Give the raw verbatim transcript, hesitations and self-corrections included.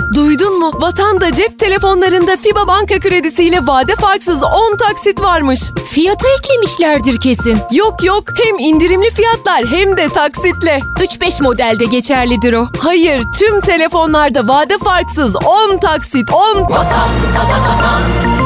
Duydun mu? Vatan'da cep telefonlarında Fiba banka kredisiyle vade farksız on taksit varmış. Fiyata eklemişlerdir kesin. Yok yok, hem indirimli fiyatlar hem de taksitle. üç beş modelde geçerlidir o. Hayır, tüm telefonlarda vade farksız on taksit on. Vatan, vatan, vatan.